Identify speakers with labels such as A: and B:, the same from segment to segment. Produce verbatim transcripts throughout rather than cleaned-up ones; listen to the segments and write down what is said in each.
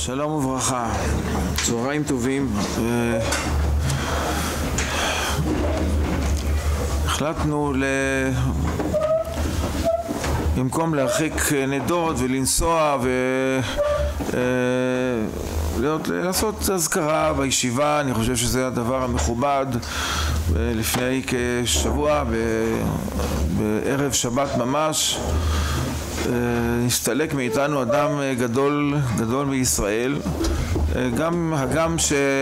A: שלום וברכה, צהריים טובים. החלטנו ל... במקום להרחיק נדות ולנסוע ולעשות אזכרה בישיבה, אני חושב שזה הדבר המכובד. לפני כשבוע בערב שבת ממש נסתלק מאיתנו אדם גדול גדול מישראל, גם הגם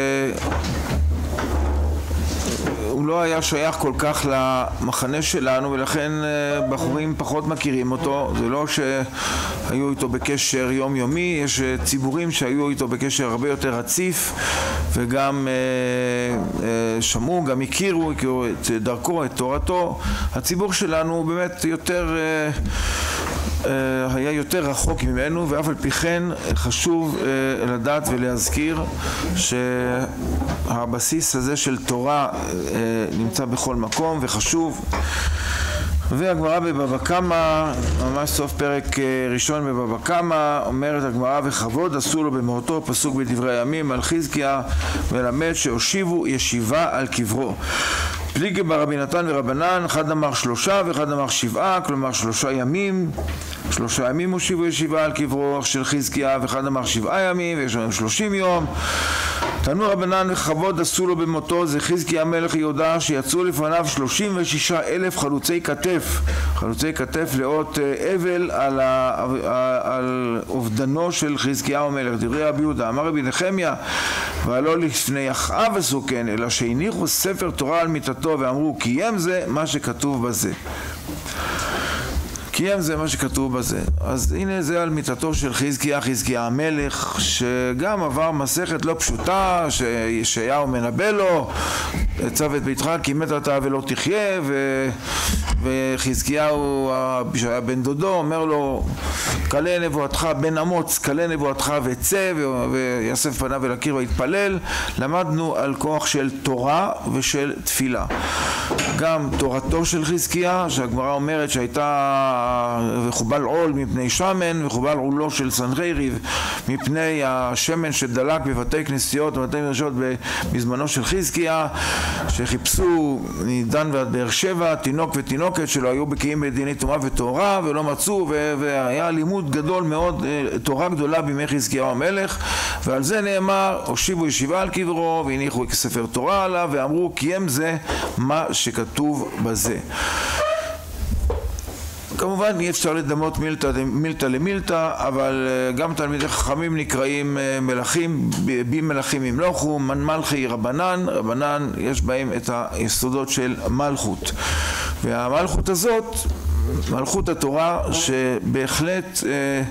A: שהוא לא היה שייך כל כך למחנה שלנו ולכן בחורים פחות מכירים אותו. זה לא שהיו איתו בקשר יומיומי, יש ציבורים שהיו איתו בקשר הרבה יותר רציף וגם שמעו, גם הכירו, הכירו את דרכו, את תורתו. הציבור שלנו הוא באמת יותר היה יותר רחוק ממנו, ואף על פי כן חשוב לדעת ולהזכיר שהבסיס הזה של תורה נמצא בכל מקום וחשוב. והגמרא בבבא קמא, ממש סוף פרק ראשון בבבא קמא, אומרת הגמרא: וכבוד עשו לו במותו, פסוק בדברי הימים, על חזקיה מלמד שהושיבו ישיבה על קברו. פליגי ברבי נתן ורבנן, אחד אמר שלושה ואחד אמר שבעה, כלומר שלושה ימים, שלושה ימים הושיבו ישיבה על קברו של חזקיה, ואחד אמר שבעה ימים, ויש להם שלושים יום. תנו רבנן וכבוד עשו לו במותו, זה חזקיה מלך יהודה, שיצאו לפניו שלושים ושישה אלף חלוצי כתף, חלוצי כתף לאות אבל על, ה, על אובדנו של חזקיה המלך. דברי רבי יהודה, אמר רבי נחמיה, ולא לפני אחאב עשו כן, אלא שהניחו ספר תורה על מיטתו ואמרו קיים זה מה שכתוב בזה. קיים זה מה שכתוב בזה. אז הנה זה על מיטתו של חזקיה, חזקיה המלך, שגם עבר מסכת לא פשוטה, שישעיהו מנבא לו, צו את ביתך כי מת אתה ולא תחיה, ו... וחזקיהו שהיה בן דודו אומר לו קלה נבואתך בן אמוץ, קלה נבואתך וצא, ויאסף פניו אל הקיר ויתפלל. למדנו על כוח של תורה ושל תפילה. גם תורתו של חזקיה, שהגמרא אומרת שהייתה וחובל עול מפני שמן, וחובל עולו של סנחריב מפני השמן שדלק בבתי כנסיות ובתי מדרשות בזמנו של חזקיה, שחיפשו מדן ועד באר שבע תינוק ותינוקת שלא היו בקיאים בדיני טומאה וטהרה ולא מצאו, והיה לימוד גדול מאוד, תורה גדולה בימי חזקיהו המלך. ועל זה נאמר הושיבו ישיבה על קברו והניחו ספר תורה עליו ואמרו קיים זה מה שכתוב בזה. כמובן אי אפשר לדמות מילתא, מילתא למילתא, אבל גם תלמידי חכמים נקראים מלכים, בי מלכים ימלכו, מלכי רבנן, רבנן יש בהם את היסודות של מלכות. והמלכות הזאת, מלכות התורה, שבהחלט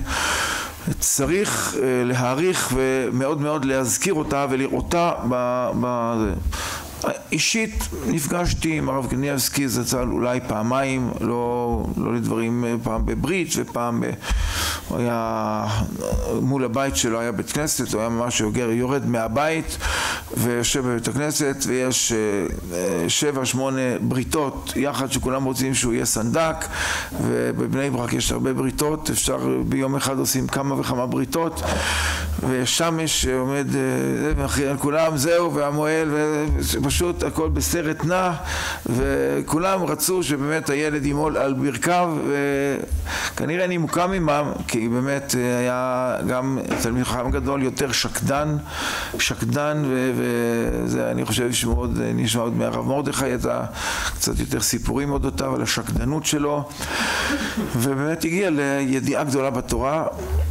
A: צריך להעריך ומאוד מאוד להזכיר אותה ולראותה בזה. אישית נפגשתי עם הרב קניבסקי זצ"ל אולי פעמיים, לא, לא לדברים, פעם בברית ופעם ב... הוא היה מול הבית שלו, היה בית כנסת, הוא היה ממש יורד מהבית ויושב בבית הכנסת, ויש שבע שמונה בריתות יחד שכולם רוצים שהוא יהיה סנדק, ובבני ברק יש הרבה בריתות, אפשר ביום אחד עושים כמה וכמה בריתות, ושמש עומד ומכריע על כולם, זהו, והמועל, ופשוט הכל בסרט נע, וכולם רצו שבאמת הילד ימול על ברכיו, וכנראה אני מוקם עמם, כי באמת היה גם תלמיד חכם גדול יותר שקדן, שקדן, וזה אני חושב שמאוד נשמע עוד מהרב מרדכי את קצת יותר סיפורים אודותיו על השקדנות שלו, ובאמת הגיע לידיעה גדולה בתורה.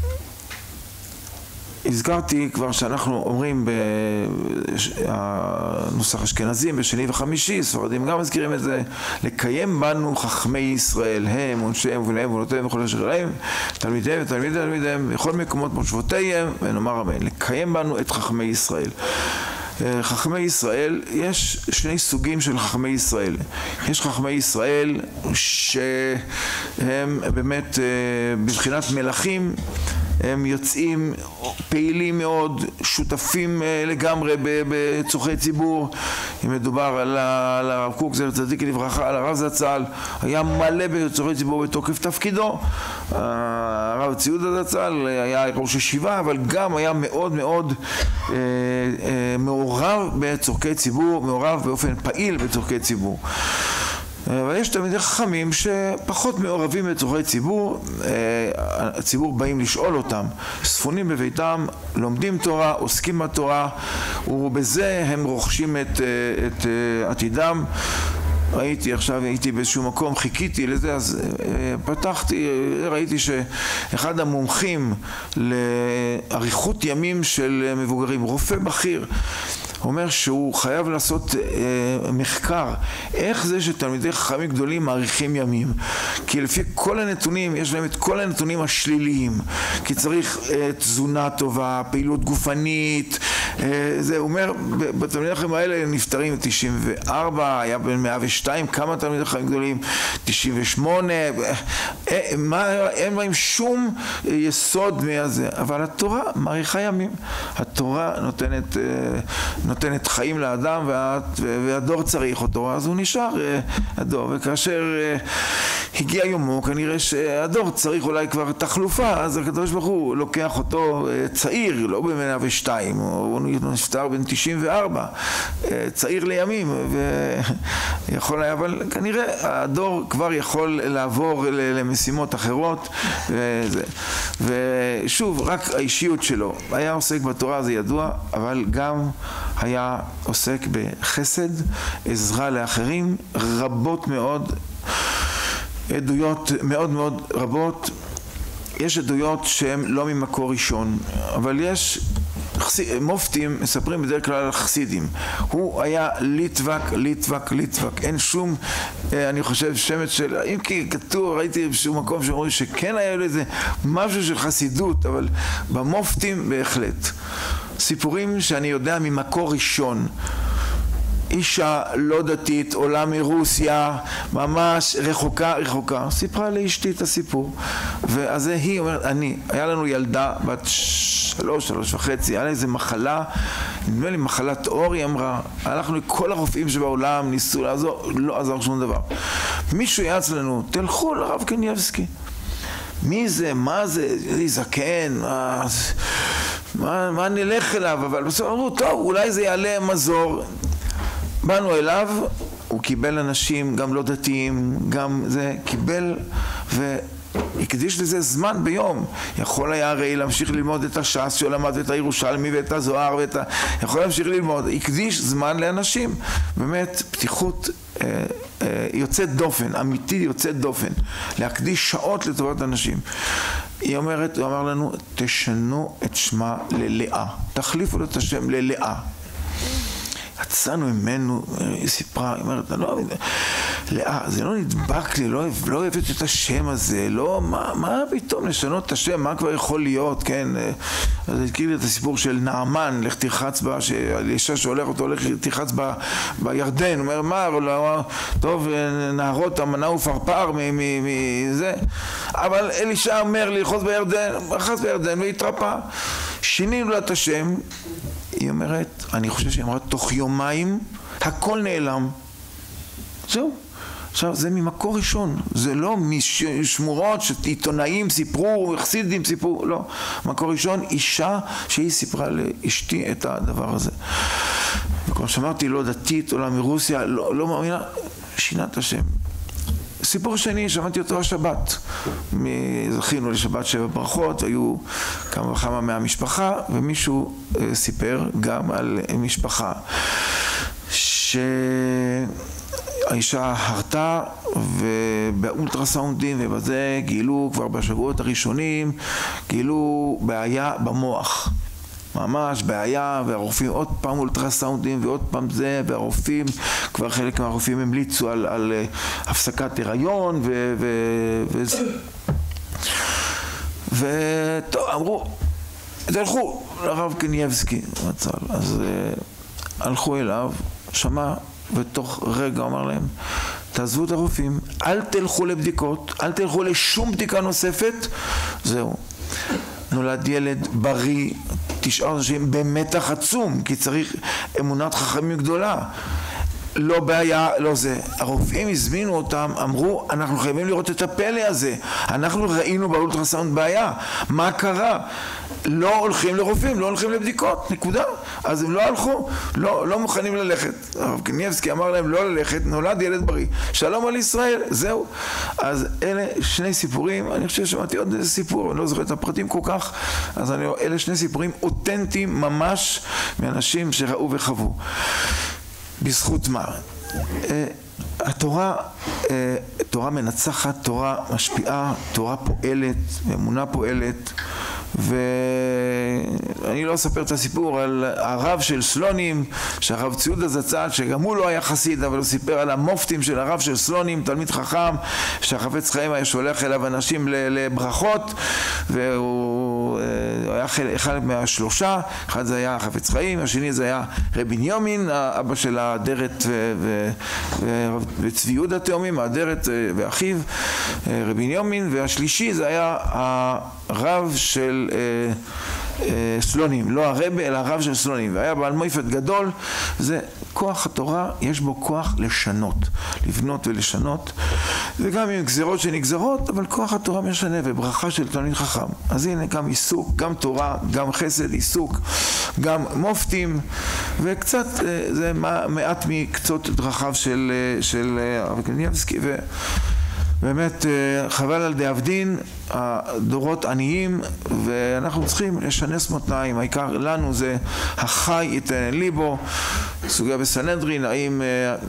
A: הזכרתי כבר שאנחנו אומרים בנוסח אשכנזים בשני וחמישי, ספרדים גם מזכירים את זה, לקיים בנו חכמי ישראל, הם ונשיהם ובניהם ובנותיהם וכל אשר להם, תלמידיהם ותלמידי תלמידיהם בכל מקומות מושבותיהם, ונאמר אמן. לקיים בנו את חכמי ישראל. חכמי ישראל, יש שני סוגים של חכמי ישראל. יש חכמי ישראל שהם באמת בבחינת מלכים, הם יוצאים פעילים מאוד, שותפים לגמרי בצורכי ציבור, אם מדובר על, על הרב קוק זכר צדיק לברכה, על הרב זצ"ל, היה מלא בצורכי ציבור בתוקף תפקידו. הרב ציודה זצ"ל היה ראש ישיבה, אבל גם היה מאוד מאוד אה, אה, מעורב בצורכי ציבור, מעורב באופן פעיל בצורכי ציבור. אבל יש תלמידי חכמים שפחות מעורבים בצורכי ציבור, הציבור באים לשאול אותם, ספונים בביתם, לומדים תורה, עוסקים בתורה, ובזה הם רוכשים את, את עתידם. ראיתי עכשיו, הייתי באיזשהו מקום, חיכיתי לזה, אז פתחתי, ראיתי שאחד המומחים לאריכות ימים של מבוגרים, רופא בכיר, אומר שהוא חייב לעשות אה, מחקר איך זה שתלמידי חכמים גדולים מאריכים ימים, כי לפי כל הנתונים יש להם את כל הנתונים השליליים, כי צריך אה, תזונה טובה, פעילות גופנית, אה, זה אומר בתלמידי חכמים האלה נפטרים תשעים וארבע, היה בין מאה ושתיים, כמה תלמידי חכמים גדולים, תשעים ושמונה, אה, מה, אין להם שום יסוד מהזה, אבל התורה מאריכה ימים, התורה נותנת אה, נותנת חיים לאדם, וה, והדור צריך אותו, אז הוא נשאר הדור, וכאשר הגיע יומו, כנראה שהדור צריך אולי כבר תחלופה, אז הקדוש ברוך הוא לוקח אותו צעיר, לא ב-מאה ושתיים, הוא נפטר בן תשעים וארבע, צעיר לימים, ויכול היה, אבל כנראה הדור כבר יכול לעבור למשימות אחרות, וזה. ושוב, רק האישיות שלו, היה עוסק בתורה, זה ידוע, אבל גם היה עוסק בחסד, עזרה לאחרים, רבות מאוד, עדויות מאוד מאוד רבות. יש עדויות שהן לא ממקור ראשון, אבל יש מופתים מספרים בדרך כלל על חסידים. הוא היה ליטבק, ליטבק, ליטבק. אין שום, אני חושב, שמץ של, אם כי כתוב, ראיתי בשום מקום שאומרים שכן היה לזה משהו של חסידות, אבל במופתים בהחלט. סיפורים שאני יודע ממקור ראשון. אישה לא דתית, עולה מרוסיה, ממש רחוקה, רחוקה. סיפרה לאשתי את הסיפור. ואז היא אומרת, אני, היה לנו ילדה בת שלוש, שלוש וחצי, היה לה איזו מחלה, נדמה לי מחלת אור, היא אמרה, הלכנו לכל הרופאים שבעולם, ניסו לעזור, לא עזר שום דבר. מישהו יעץ לנו, תלכו לרב קניבסקי. מי זה? מה זה? זה זקן? מה, מה, מה נלך אליו? אבל בסוף אמרו, טוב, אולי זה יעלה מזור. באנו אליו, הוא קיבל אנשים גם לא דתיים, גם זה, קיבל והקדיש לזה זמן ביום. יכול היה הרי להמשיך ללמוד את הש"ס שהוא למד ואת הירושלמי ואת הזוהר ואת ה... יכול להמשיך ללמוד, הקדיש זמן לאנשים. באמת, פתיחות אה, אה, יוצאת דופן, אמיתי יוצאת דופן, להקדיש שעות לטובת אנשים. היא אומרת, הוא אמר לנו, תשנו את שמה ללאה, תחליפו לו את השם ללאה. יצאנו ממנו, היא סיפרה, היא אומרת, לא, לאה, זה לא נדבק לי, לא, לא אוהבת את השם הזה, לא, מה, מה פתאום לשנות את השם, מה כבר יכול להיות, כן? אז הזכיר לי את הסיפור של נעמן, לך תרחץ בה, שאלישע שהולך אותו, לך תרחץ בה, בירדן, הוא אומר, מה, לא, טוב, נהרות, המנה ופרפר, מזה, אבל אלישע אומר לי, חוץ בירדן, רחץ בירדן והתרפא, שינינו לה את השם, היא אומרת, אני חושב שהיא אמרה, תוך יומיים הכל נעלם. זהו. עכשיו, זה ממקור ראשון. זה לא משמורות שעיתונאים סיפרו, חסידים סיפרו, לא. מקור ראשון, אישה שהיא סיפרה לאשתי את הדבר הזה. וכמו שאמרתי, לא דתית, עולה מרוסיה, לא, לא מאמינה, שינה את השם. סיפור שני, שמעתי אותו השבת. זכינו לשבת שבע ברכות, היו כמה וכמה מהמשפחה, ומישהו סיפר גם על משפחה שהאישה הרתה, ובאולטרסאונדים ובזה גילו כבר בשבועות הראשונים, גילו בעיה במוח. ממש בעיה, והרופאים עוד פעם אולטרסאונדים ועוד פעם זה, והרופאים, כבר חלק מהרופאים המליצו על, על הפסקת הריון ו... ו, וזה. וטוב, אמרו, תלכו לרב קניבסקי, אז הלכו אליו, שמע, ותוך רגע אמר להם, תעזבו את הרופאים, אל תלכו לבדיקות, אל תלכו לשום בדיקה נוספת, זהו. נולד ילד בריא, תשעה חודשים במתח עצום, כי צריך אמונת חכמים גדולה. לא בעיה, לא זה. הרופאים הזמינו אותם, אמרו, אנחנו חייבים לראות את הפלא הזה. אנחנו ראינו באולטרסאונד בעיה. מה קרה? לא הולכים לרופאים, לא הולכים לבדיקות, נקודה. אז הם לא הלכו, לא, לא מוכנים ללכת. הרב קניבסקי אמר להם לא ללכת, נולד ילד בריא. שלום על ישראל, זהו. אז אלה שני סיפורים, אני חושב ששמעתי עוד איזה סיפור, אני לא זוכר את הפרטים כל כך, אז אני, אלה שני סיפורים אותנטיים ממש מאנשים שראו וחוו. בזכות מה? התורה, תורה מנצחת, תורה משפיעה, תורה פועלת, אמונה פועלת, ואני לא אספר את הסיפור על הרב של סלונים, שהרב ציודה זצ"ל, שגם הוא לא היה חסיד, אבל הוא סיפר על המופתים של הרב של סלונים, תלמיד חכם, שהחפץ חיים היה שולח אליו אנשים לברכות, והוא היה אחד מהשלושה, אחד זה היה החפץ חיים, השני זה היה רבי בנימין, האבא של האדרת וצבי יהודה תאומים, האדרת ואחיו, רבי בנימין, והשלישי זה היה הרב של סלונים, לא הרב אלא הרב של סלונים, והיה בעל מויפת גדול. זה כוח התורה, יש בו כוח לשנות, לבנות ולשנות, וגם עם גזירות שנגזרות, אבל כוח התורה משנה, וברכה של תלמיד חכם. אז הנה גם עיסוק, גם תורה, גם חסד, עיסוק, גם מופתים, וקצת זה מעט מקצות דרכיו של של הרב קניבסקי. ו באמת חבל על דאבדין, הדורות עניים, ואנחנו צריכים לשנס מותניים. העיקר לנו זה החי יתן ליבו. סוגיה בסנהדרין, האם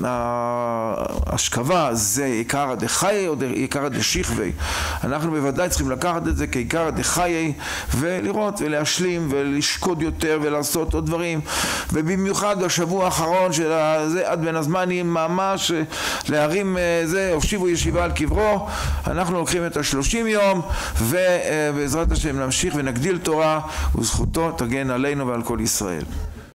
A: ההשכבה זה עיקר דחי או עיקר דשכבי. אנחנו בוודאי צריכים לקחת את זה כעיקר דחי, ולראות ולהשלים ולשקוד יותר ולעשות עוד דברים, ובמיוחד בשבוע האחרון של זה עד בין הזמנים ממש להרים זה, הושיבו ישיבה על קברו. אנחנו לוקחים את השלושים יום, ובעזרת השם נמשיך ונגדיל תורה, וזכותו תגן עלינו ועל כל ישראל.